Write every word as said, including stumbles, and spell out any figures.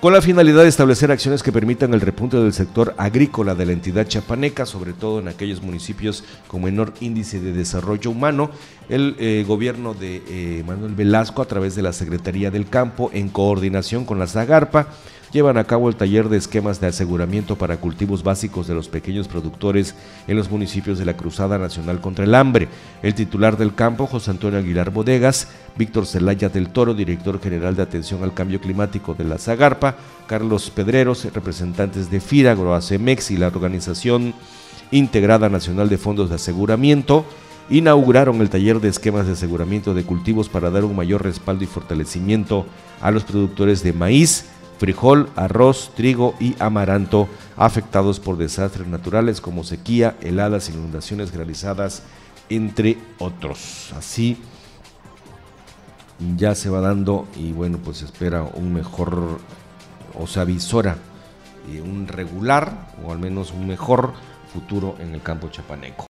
con la finalidad de establecer acciones que permitan el repunte del sector agrícola de la entidad chiapaneca, sobre todo en aquellos municipios con menor índice de desarrollo humano. El eh, gobierno de eh, Manuel Velasco, a través de la Secretaría del Campo, en coordinación con la Zagarpa, llevan a cabo el taller de esquemas de aseguramiento para cultivos básicos de los pequeños productores en los municipios de la Cruzada Nacional contra el Hambre. El titular del campo, José Antonio Aguilar Bodegas, Víctor Zelaya del Toro, director general de atención al cambio climático de la Zagarpa, Carlos Pedreros, representantes de FIRA, Agroacemex y la Organización Integrada Nacional de Fondos de Aseguramiento, inauguraron el taller de esquemas de aseguramiento de cultivos para dar un mayor respaldo y fortalecimiento a los productores de maíz, frijol, arroz, trigo y amaranto afectados por desastres naturales como sequía, heladas, inundaciones granizadas, entre otros. Así ya se va dando y bueno, pues se espera un mejor, o se avisora un regular o al menos un mejor futuro en el campo chiapaneco.